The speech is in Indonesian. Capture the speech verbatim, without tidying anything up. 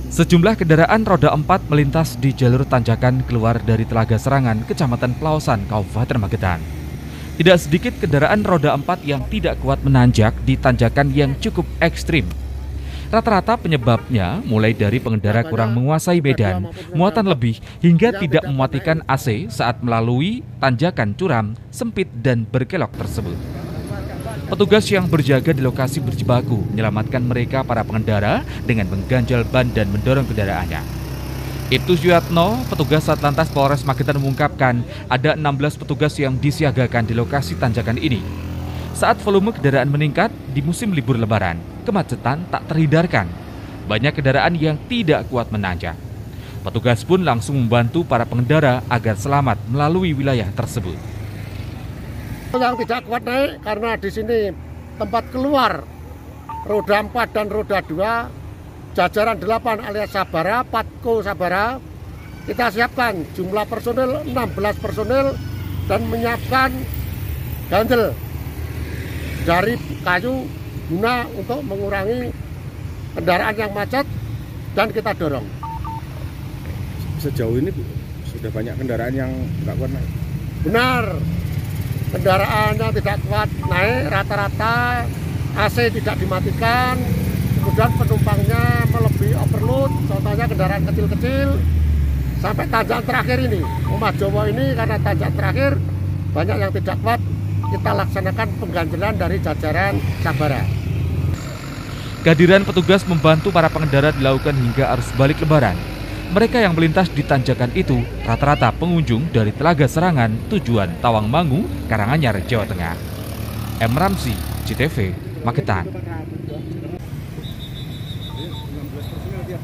Sejumlah kendaraan roda empat melintas di jalur tanjakan keluar dari Telaga Serangan, Kecamatan Pelausan, Kabupaten Magetan. Tidak sedikit kendaraan roda empat yang tidak kuat menanjak di tanjakan yang cukup ekstrim. Rata-rata penyebabnya mulai dari pengendara kurang menguasai medan, muatan lebih, hingga tidak mematikan A C saat melalui tanjakan curam, sempit, dan berkelok tersebut. Petugas yang berjaga di lokasi berjibaku menyelamatkan mereka para pengendara dengan mengganjal ban dan mendorong kendaraannya. Ibtu Suyatno, petugas Satlantas Polres Magetan mengungkapkan ada enam belas petugas yang disiagakan di lokasi tanjakan ini. Saat volume kendaraan meningkat di musim libur Lebaran, kemacetan tak terhindarkan. Banyak kendaraan yang tidak kuat menanjak. Petugas pun langsung membantu para pengendara agar selamat melalui wilayah tersebut. Yang tidak kuat naik karena di sini tempat keluar roda empat dan roda dua, jajaran delapan alias Sabara, Patko Sabara, kita siapkan jumlah personil enam belas personil dan menyiapkan ganjel dari kayu guna untuk mengurangi kendaraan yang macet dan kita dorong. Sejauh ini sudah banyak kendaraan yang tidak kuat naik? Benar. Kendaraannya tidak kuat naik, rata-rata A C tidak dimatikan, kemudian penumpangnya melebihi overload, contohnya kendaraan kecil-kecil, sampai tanjakan terakhir ini, Omah Jowo ini karena tanjakan terakhir banyak yang tidak kuat, kita laksanakan pengganjelan dari jajaran Sabara. Kehadiran petugas membantu para pengendara dilakukan hingga arus balik Lebaran. Mereka yang melintas di tanjakan itu rata-rata pengunjung dari Telaga Serangan tujuan Tawangmangu, Karanganyar, Jawa Tengah. M. Ramzi, C T V, Magetan.